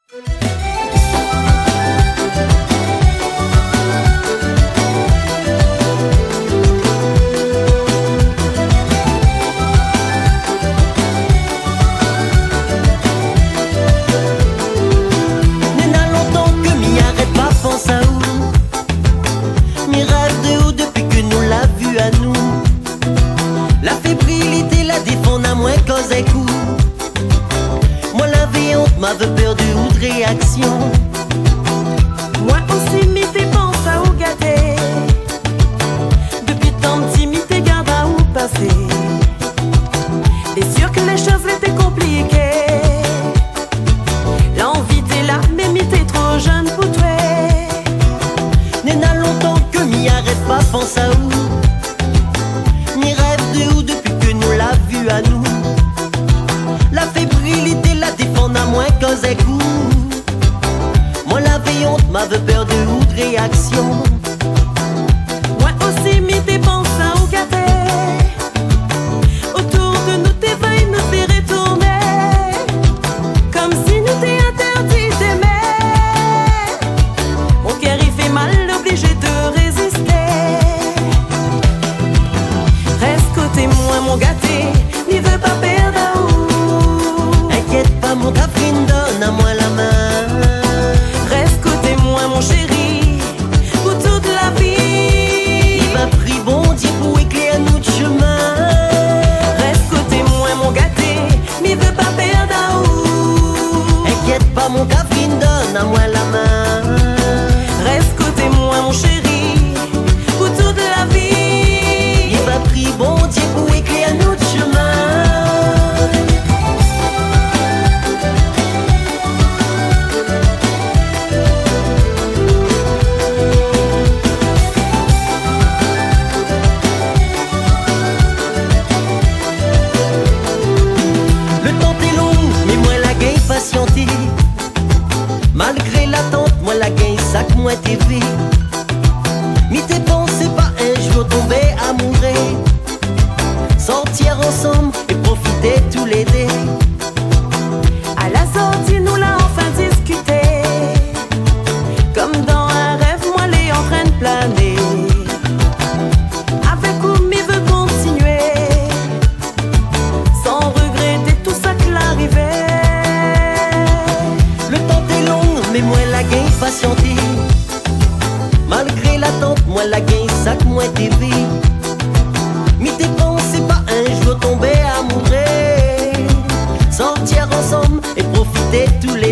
M'avait perdu ou de réaction. Moi aussi m'y pense à ou gâter. Depuis tant petit m'y garde à ou passer. C'est sûr que les choses étaient compliquées. L'envie t'es là, mais m'y t'es trop jeune pour toi. N'est n'a longtemps que m'y arrête pas, pense à où. M'y rêve de où depuis que nous l'a vu à nous. La fébrilité la défend à moins cause est coup. Moi la veillante m'avait peur de ou de réaction. Moi aussi m'y pense à ou gâter. Autour de nous t'es veilles nous fait retourner. Comme si nous t'es interdit d'aimer. Mon cœur il fait mal, obligé de résister. Reste côté moi mon gâté, n'y veut pas perdre à ou. Mon Catherine, donne à moi la main. Reste côté moi mon chéri, pour toute la vie. Il m'a pris bon Dieu pour éclairer notre chemin. Reste côté moi mon gâté, m'y veut pas perdre à ou. Inquiète pas mon Catherine, donne à moi la main. Reste côté moi mon chéri, pour toute la vie. Il m'a pris bon Dieu pour éclairer notre chemin. Malgré l'attente, moi la gagne sac moi TV. Mi t'es pensé pas un jour tomber amoureux. Sortir ensemble et profiter tous les deux. À la sortie nous l'a enfin discuté. Comme dans un rêve, moi l'ai en train de planer. Avec où m'y veut continuer, sans regretter tout ça qui l'arrivait. Mais moi la gagne patienté. Malgré l'attente, moi la gagne sac moi TV. Mi t'es pensé pas un jour tomber amoureux. Sortir ensemble et profiter tous les